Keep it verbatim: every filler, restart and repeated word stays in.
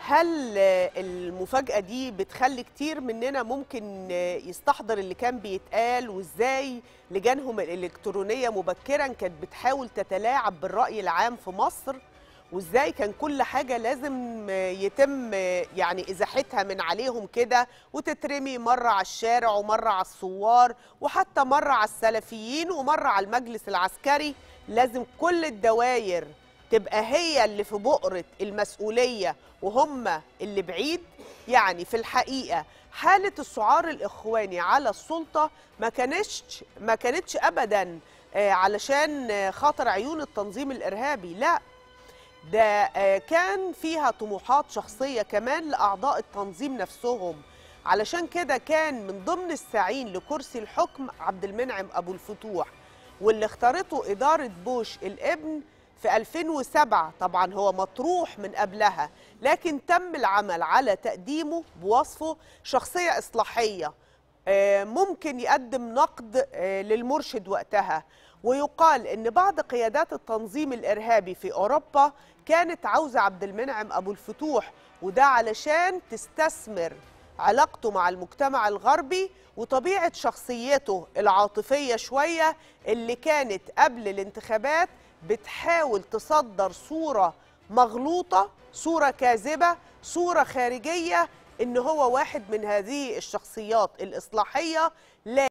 هل المفاجأة دي بتخلي كتير مننا ممكن يستحضر اللي كان بيتقال، وازاي لجانهم الإلكترونية مبكرا كانت بتحاول تتلاعب بالرأي العام في مصر، وازاي كان كل حاجة لازم يتم يعني إزاحتها من عليهم كده، وتترمي مرة على الشارع ومرة على الثوار وحتى مرة على السلفيين ومرة على المجلس العسكري. لازم كل الدواير تبقى هي اللي في بؤرة المسؤولية وهم اللي بعيد. يعني في الحقيقة حالة السعار الإخواني على السلطة ما كانتش ما كانتش أبدا علشان خاطر عيون التنظيم الإرهابي، لا، ده كان فيها طموحات شخصية كمان لأعضاء التنظيم نفسهم. علشان كده كان من ضمن الساعين لكرسي الحكم عبد المنعم أبو الفتوح، واللي اختارته إدارة بوش الابن في ألفين وسبعة. طبعا هو مطروح من قبلها، لكن تم العمل على تقديمه بوصفه شخصية إصلاحية ممكن يقدم نقد للمرشد وقتها. ويقال إن بعض قيادات التنظيم الإرهابي في أوروبا كانت عاوزة عبد المنعم أبو الفتوح، وده علشان تستثمر علاقته مع المجتمع الغربي وطبيعة شخصيته العاطفية شوية، اللي كانت قبل الانتخابات بتحاول تصدر صورة مغلوطة، صورة كاذبة، صورة خارجية إن هو واحد من هذه الشخصيات الإصلاحية. لا